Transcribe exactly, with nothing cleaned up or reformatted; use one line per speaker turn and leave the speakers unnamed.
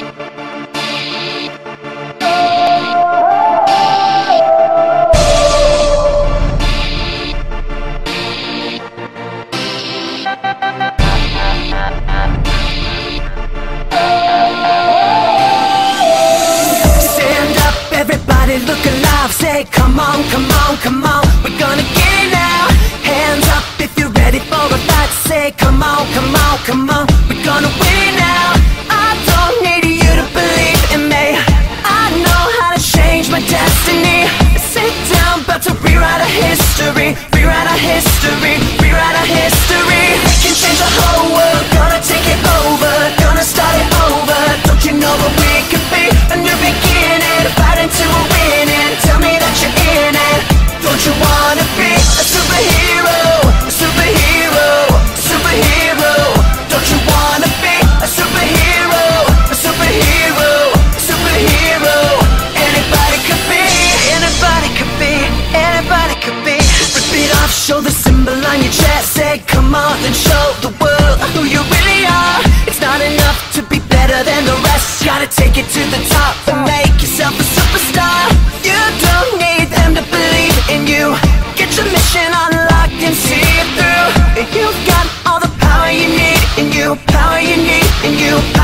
Look alive, say come on, come on, come on, we're gonna get it now. Hands up if you're ready for a fight. Say come on, come on, come on, we're gonna win it now. I don't need you to believe in me, I know how to change my destiny. Sit down, about to rewrite our history, rewrite our history, rewrite our history. We can change the whole world, gonna take it over, gonna start it over. Don't you know what we could be? A new beginning, fighting to a winning. Tell me that you're in it. Don't you wanna be a superhero? A superhero, a superhero. Don't you wanna be a superhero? A superhero, a superhero. Anybody could be, anybody could be, anybody could be. Rip it off, show the symbol on your chest. Say come on and show the world who you really are. It's not enough to be better than the rest, gotta take it to the top and make yourself a superstar. You don't need them to believe in you, get your mission unlocked and see it through. You've got all the power you need in you, power you need in you.